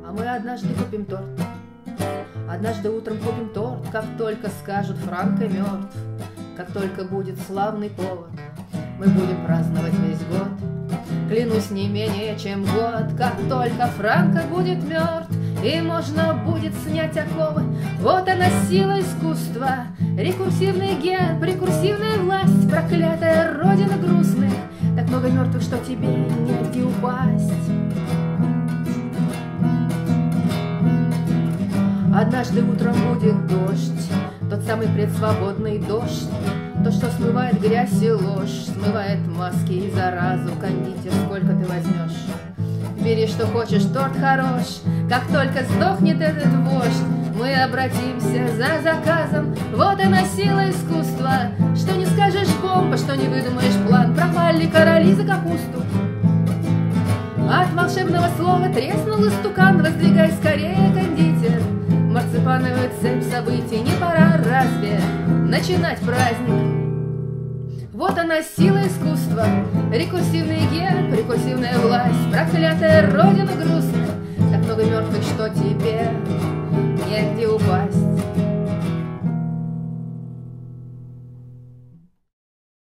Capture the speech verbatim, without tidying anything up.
А мы однажды купим торт, однажды утром купим торт, как только скажут Франко мертв, как только будет славный повод, мы будем праздновать весь год. Клянусь, не менее чем год, как только Франко будет мертв, и можно будет снять оковы. Вот она сила искусства, рекурсивный ген, рекурсивная власть, проклятая родина грустных, так много мертвых, что тебе негде упасть. Однажды утром будет дождь, тот самый предсвободный дождь, то, что смывает грязь и ложь, смывает маски и заразу. Кондитер, сколько ты возьмешь? Бери, что хочешь, торт хорош. Как только сдохнет этот вождь, мы обратимся за заказом. Вот она сила искусства, что не скажешь бомба, что не выдумаешь план. Пропали короли за капусту. От волшебного слова треснул истукан. Воздвигай скорее, кондитер, марципановую цепь событий. Не пора разве начинать праздник? Вот она сила искусства, рекурсивный герб, рекурсивная власть, проклятая родина грустная, так много мертвых, что тебе